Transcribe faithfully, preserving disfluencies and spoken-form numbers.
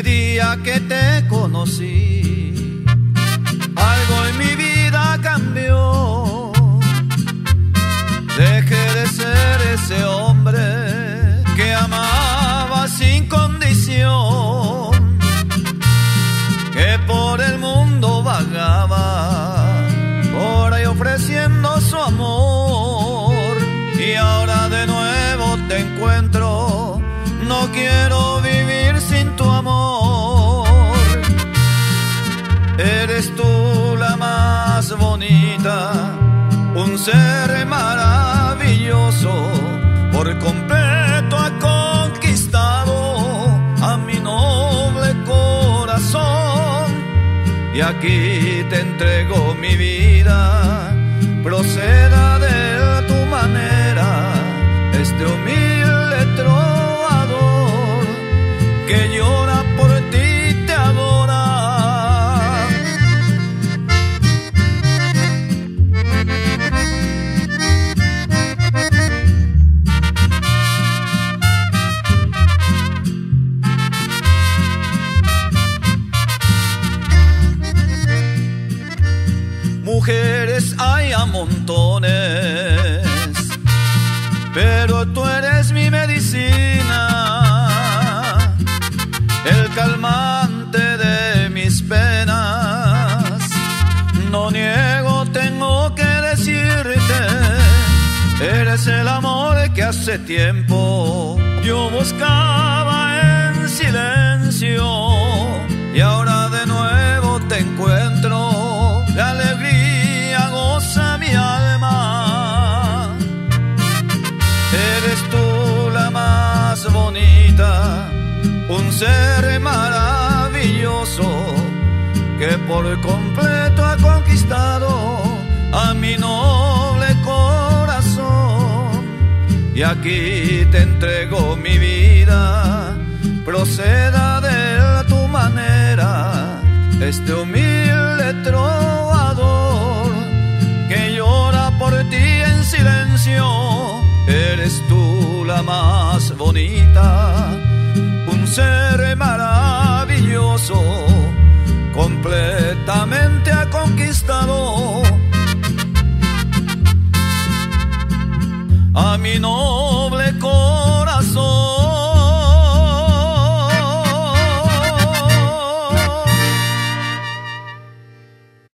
día que te conocí, algo en mi vida cambió. Dejé de ser ese hombre que amaba sin condición, que por el mundo vagaba, por ahí ofreciendo su amor. Y ahora de nuevo te encuentro, no quiero vivir sin tu amor. Eres tú la más bonita, un ser maravilloso, por completo ha conquistado a mi noble corazón. Y aquí te entrego mi vida, proceda de tu manera, este humilde trovador que llora por ti te adora. Mujeres hay a montones, pero tú eres mi medicina, el calmante de mis penas. No niego, tengo que decirte, eres el amor que hace tiempo yo buscaba en silencio. Y ahora de nuevo te encuentro, de alegría goza mi alma. Eres tú la más bonita, un ser maravilloso que por completo ha conquistado a mi noble corazón. Y aquí te entrego mi vida, proceda de tu manera, este humilde trovador que llora por ti en silencio. Eres tú la más bonita, un ser maravilloso, completamente ha conquistado a mi noble corazón.